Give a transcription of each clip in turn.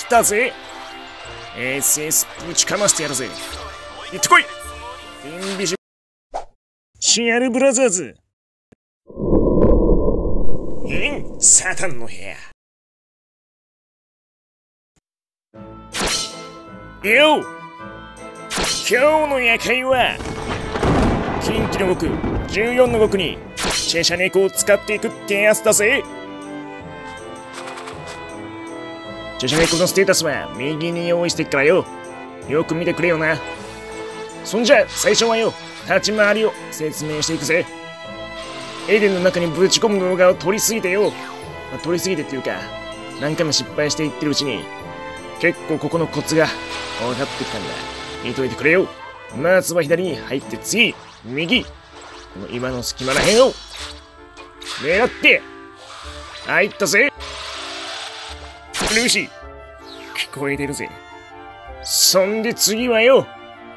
たぜ。SS ぶちかましてやるぜ。行ってこい。インビジシアルブラザーズ。サタンの部屋。よう、今日の夜会は近畿の極14の極にチェシャ猫を使っていくってやつだぜ。チェシャ猫のステータスは右に用意してっからよ、よく見てくれよな。そんじゃ最初はよ、立ち回りを説明していくぜ。エデンの中にぶち込む動画を撮りすぎてよ、撮りすぎてっていうか何回も失敗していってるうちに結構ここのコツが分かってきたんだ。見といてくれよ。まずは左に入って次右、この今の隙間らへんを狙って入ったぜ。ルーシー聞こえてるぜ。そんで次はよ、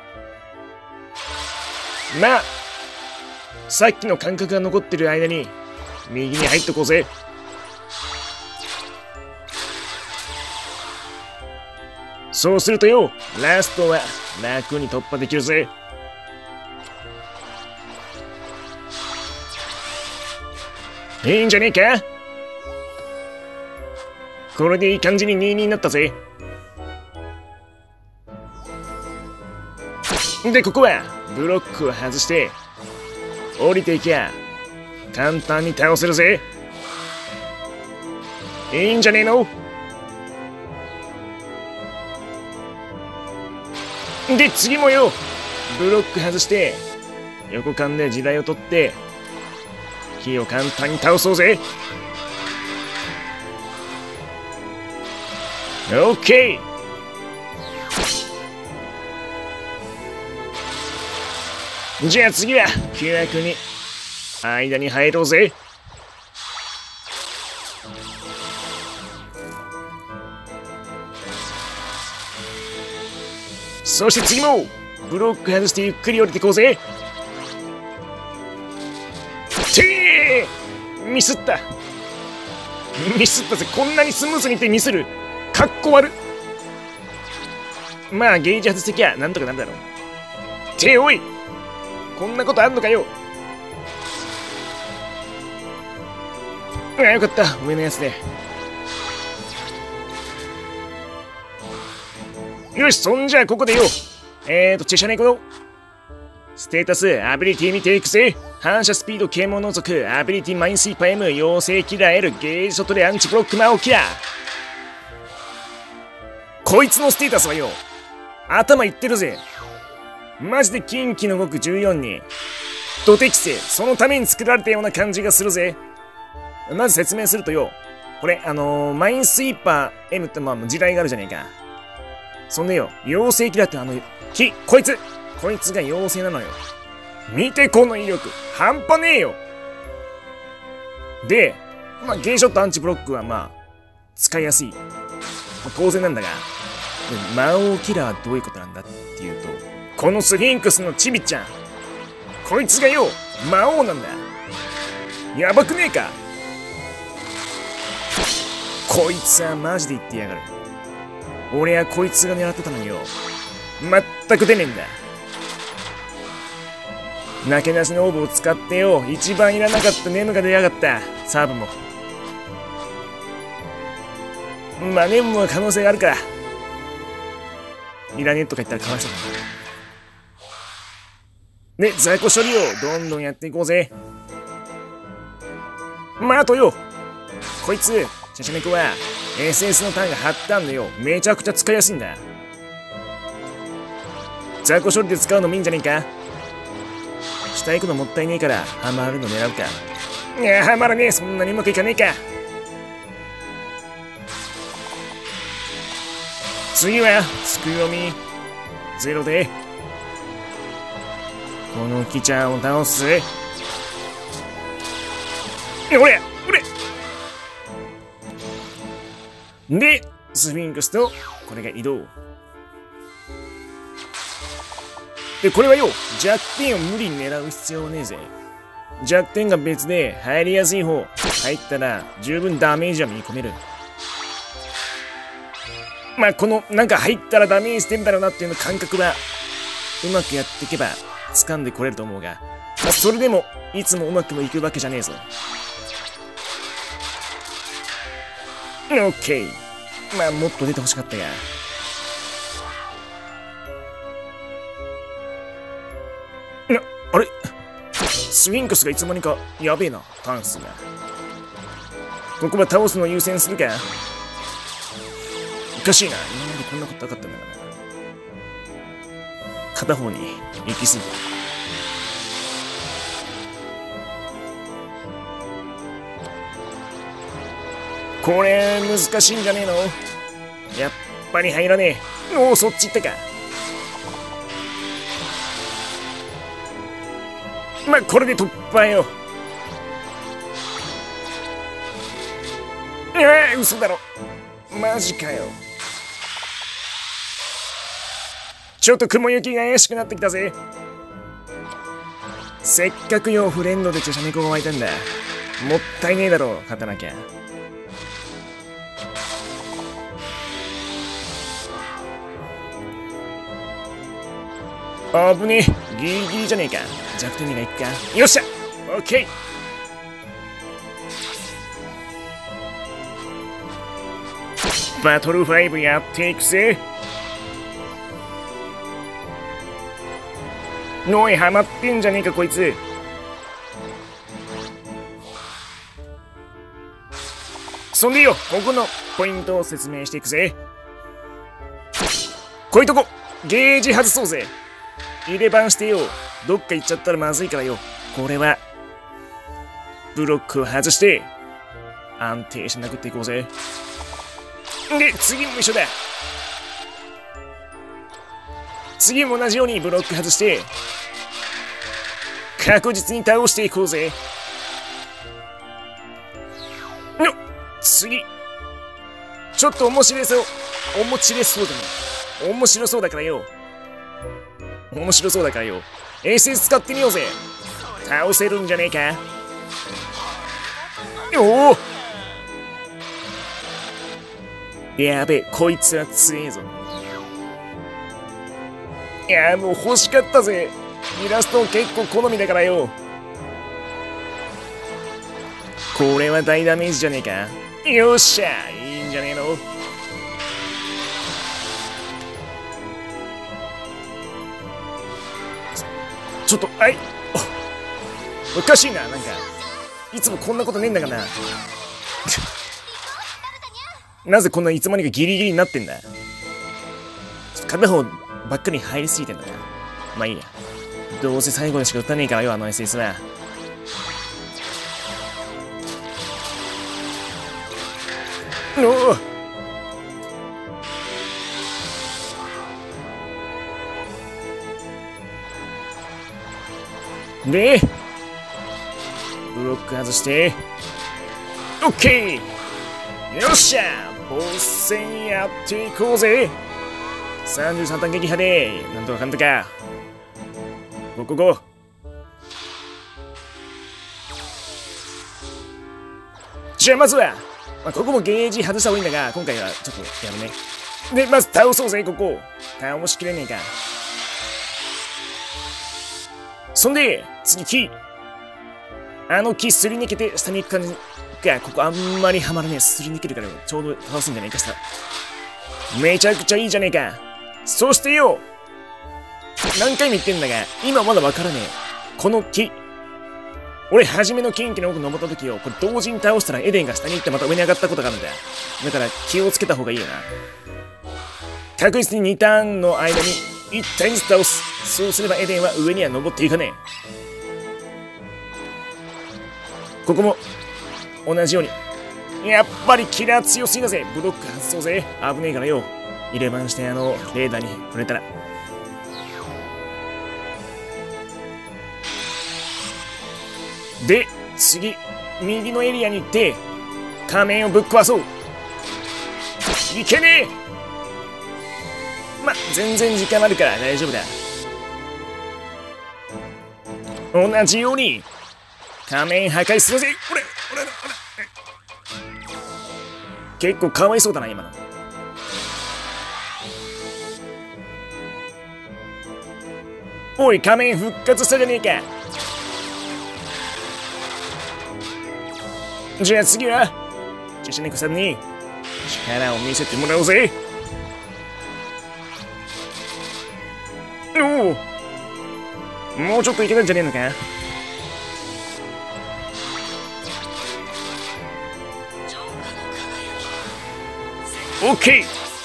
まあさっきの感覚が残ってる間に右に入っとこうぜ。そうするとよ、ラストは楽に突破できるぜ。いいんじゃねえか。これでいい感じに2-2になったぜ。で、ここはブロックを外して降りていきゃ簡単に倒せるぜ。いいんじゃねえの。で、次もよ、ブロック外して横間で地雷を取って火を簡単に倒そうぜ。オッケー。じゃあ次は気楽に間に入ろうぜ。そして次もブロック外してゆっくり降りていこうぜ。てー、ミスったぜ。こんなにスムーズにいってミスる、かっこ悪。まあゲージ外してきゃなんとかなるだろう。ておい、こんなことあんのかよ。よかった、上のやつで。よし、そんじゃあここでよ、チェシャ猫のステータスアビリティ見ていくぜ。反射スピード啓蒙能力アビリティマインスイーパー M 妖精キラー L ゲージショットでアンチブロック魔王キラー。こいつのステータスはよ、頭いってるぜ。マジで近畿の極14に土適性、そのために作られたような感じがするぜ。まず説明するとよ、これマインスイーパー M って地雷があるじゃねえか。そんでよ、妖精キラーってこいつが妖精なのよ。見てこの威力半端ねえよ。で、ゲーショットアンチブロックは使いやすい、当然なんだが、魔王キラーはどういうことなんだっていうと、このスフィンクスのチビちゃん、こいつがよ魔王なんだ。やばくねえか。こいつはマジで言ってやがる。俺はこいつが狙ってたのによ、全く出ねえんだ。なけなしのオーブを使ってよ、一番いらなかったネムが出やがった。サーブもネムは可能性があるから、いらねえとか言ったらかわいそうだ。で、在庫処理をどんどんやっていこうぜ。あとよ、こいつチェシャ猫は SS のターンが張ったんでよ、めちゃくちゃ使いやすいんだ。在庫処理で使うのもいいんじゃねえか。下行くのもったいねえからハマるの狙うか。いや、ハマらねえ。そんなにうまくいかねえか。次はつくよみゼロでこのキちゃんを倒すぜ。で、スフィンクスとこれが移動で、これはよ、弱点を無理に狙う必要はねえぜ。弱点が別で入りやすい方入ったら十分ダメージは見込める。 まあこのなんか入ったらダメージ出るんだろうなっていうの感覚はうまくやっていけば掴んでこれると思うが、まあ、それでもいつもうまくもいくわけじゃねえぞ。オッケー。まあもっと出てほしかったが。あれスフィンクスがいつの間にかやべえな、タンスが。ここは倒すのを優先するか。おかしいな、今までこんなことなかったんだから。片方に行き過ぎた。これ難しいんじゃねえの？やっぱり入らねえ。おお、そっち行ったか。まあこれで突破よ。嘘だろ。マジかよ。ちょっと雲行きが怪しくなってきたぜ。せっかくよフレンドでチェシャネコが湧いたんだ。もったいねえだろ、勝たなきゃ。危ねえ、ギリギリじゃねえか。弱点がいくか。よっしゃ、オッケー。バトル5やっていくぜ。のい、ハマってんじゃねえかこいつ。そんでよ、ここのポイントを説明していくぜ。こういうとこゲージ外そうぜ。入れ番してよ。どっか行っちゃったらまずいからよ。これはブロックを外して安定しなくっていこうぜ。で、次も一緒だ。次も同じようにブロック外して確実に倒していこうぜ。の次ちょっと面白そうだね。面白そうだからよ。SS 使ってみようぜ。倒せるんじゃねえか。おお、やべえ、こいつは強えぞ。いやもう欲しかったぜ。イラスト結構好みだからよ。これは大ダメージじゃねえか。よっしゃ、いいんじゃねえの。ちょっと、はい。おかしいな、なんかいつもこんなことねえんだがな。なぜこんないつまにかギリギリになってんだ。片方ばっかり入りすぎてんだな。まあいいや。どうせ最後でしか打たねえからよ、あの SS は。おお、でブロック外してオッケー。よっしゃ、ボス戦やっていこうぜ。33弾撃破でなんとかかんとか。ゴーゴーゴー。じゃあまずは、ここもゲージ外した方がいいんだが、今回はちょっとやるね。でまず倒そうぜ。ここ倒しきれねえか。そんで次木、あの木すり抜けて下に行く感じが、ここあんまりハマらねえ。すり抜けるからちょうど倒すんじゃないかした。めちゃくちゃいいじゃねえか。そしてよ、何回も言ってんだが今まだわからねえ。この木、俺初めの近畿の奥登った時よ、これ同時に倒したらエデンが下に行ってまた上に上がったことがあるんだ。だから気をつけた方がいいよな。確実に2ターンの間に1体ずつ倒す。そうすればエデンは上には登っていかねえ。ここも同じように。やっぱりキラー強すぎだぜ。ブロック外そうぜ。危ねえからよ。入れ番してレーダーに触れたら。で次右のエリアに行って仮面をぶっ壊そう。いけねえ。ま、全然時間あるから大丈夫だ。同じように仮面破壊するぜ。俺結構かわいそうだな今の。 おい、仮面復活したじゃねえか。じゃあ次はチェシャネコさんに力を見せてもらおうぜ。おお、もうちょっといけたんじゃねえのか。オッケー。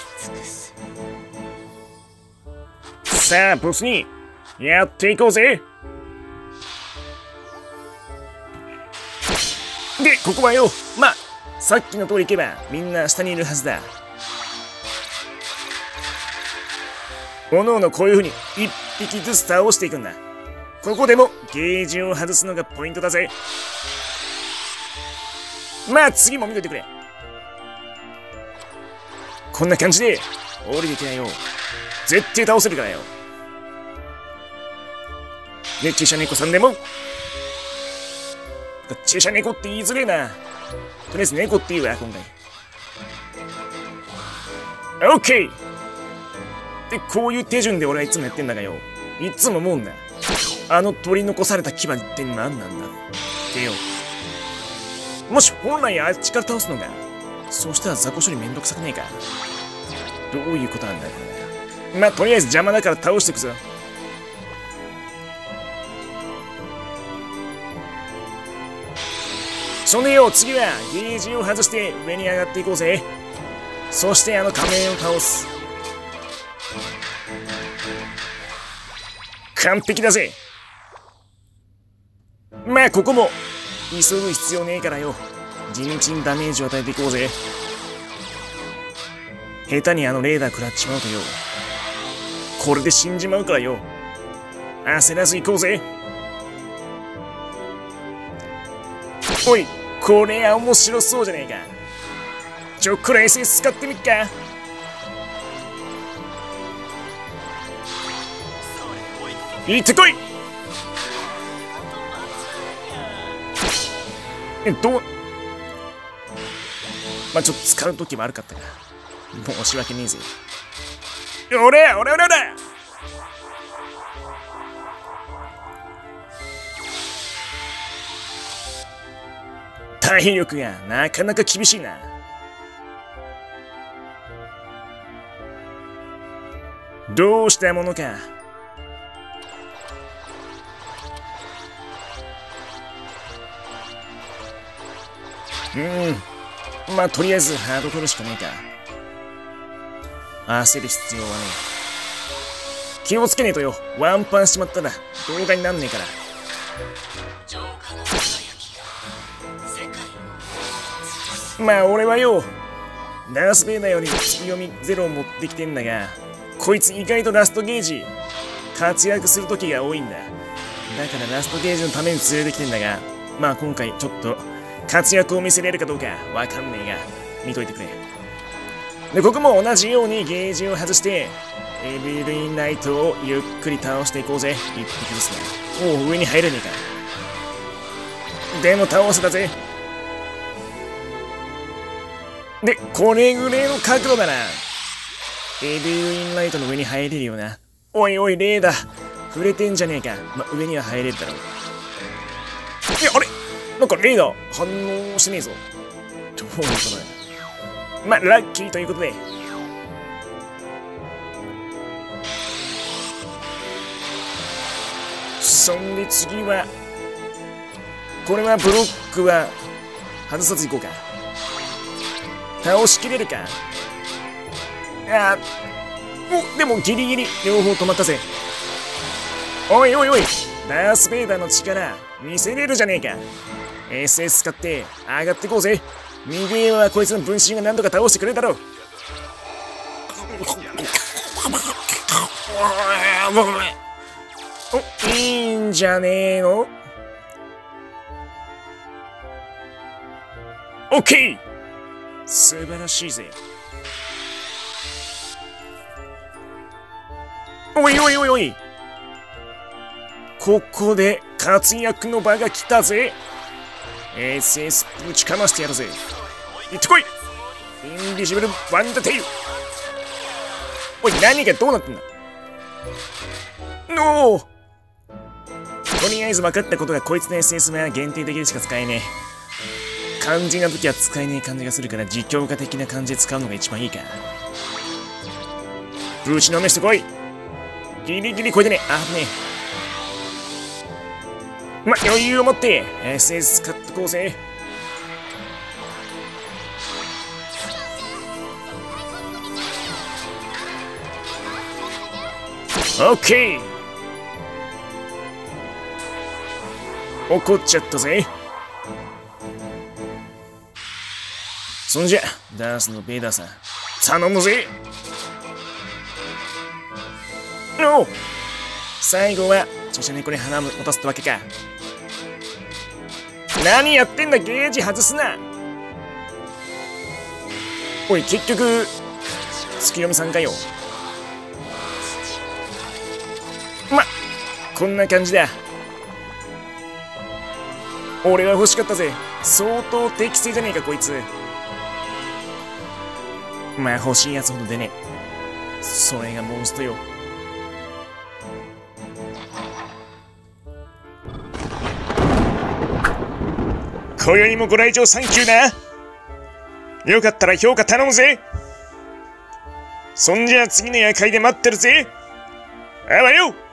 さあボスにやっていこうぜ。でここはよ、まあさっきの通り行けばみんな下にいるはずだ。おのおのこういう風に一匹ずつ倒していくんだ。ここでもゲージを外すのがポイントだぜ。まあ次も見といてくれ。こんな感じで降りてきなよ。絶対倒せるからよ。で、チェシャネコさんでもチェシャネコって言いづれえな。とりあえず猫って言うわ、今回。オッケー。で、こういう手順で俺はいつもやってんだがよ。いつも思うんだ。あの取り残された牙って何なんだってよ。もし本来あっちから倒すのが、そうしたら雑魚処理めんどくさくねえか。どういうことなんだよ、これ。まあ、とりあえず邪魔だから倒していくぞ。そんでよ、次はゲージを外して上に上がっていこうぜ。そしてあの仮面を倒す。完璧だぜ。まあここも急ぐ必要ねえからよ、地道にダメージを与えていこうぜ。下手にあのレーダー食らっちまうとよ、これで死んじまうからよ。焦らず行こうぜ。おい、これは面白そうじゃねえか。ちょっくら SS 使ってみっか。行ってこい。まあちょっと使う時も悪かったから申し訳ねえぜ。俺体力がなかなか厳しいな。どうしたものか。まあとりあえずハード取るしかねえか。焦る必要はねえ。気をつけねえとよ、ワンパンしちまったら動画になんねえから。まあ俺はよ、ダース・ベイダーより月読みゼロを持ってきてんだが、こいつ意外とラストゲージ活躍する時が多いんだ。だからラストゲージのために連れてきてんだが、まあ今回ちょっと活躍を見せれるかどうかわかんねえが見といてくれ。でここも同じようにゲージを外してエビルインライトをゆっくり倒していこうぜ。一匹ですね。おお、上に入れねえか。でも倒せたぜ。でこれぐらいの角度だな。エビルインライトの上に入れるよな。おいおい、レーダー触れてんじゃねえか。まあ上には入れるだろう。いや、あれなんかレーダー反応してねえぞ。どういうことだよ。まあラッキーということで。そんで次はこれはブロックは外さずいこうか。倒しきれるか。お、でもギリギリ両方止まったぜ。おいおいおい、ダース・ベイダーの力見せれるじゃねえか。SS 使って上がってこうぜ。右上はこいつの分身が何とか倒してくれるだろう。お、いいんじゃねえの。オッケー、素晴らしいぜ。おいおいおいおい、ここで活躍の場が来たぜ。SS ぶちかましてやるぜ。行ってこい。インビジブルワンダテイル。おい、何がどうなってんだ。 とりあえず分かったことがこいつの SS は限定的でしか使えねえ。漢字の武器は使えねえ感じがするから実況家的な感じで使うのが一番いいか。ぶちのめしてこい。ギリギリこいでね。あぶねえ。ま、余裕を持って SS 使っとこうぜ。オッケー。怒っちゃったぜ。そんじゃダースのベイダーさん頼むぜ。おう、最後は著者猫に花を持たせたわけか。何やってんだ、ゲージ外すな。おい、結局月読みさんかよ。ま、こんな感じだ。俺は欲しかったぜ。相当適正じゃねえかこいつ。まあ欲しいやつほどでね。それがモンストよ。今宵もご来場サンキューな。よかったら評価頼むぜ。そんじゃ次の夜会で待ってるぜ。あわよ。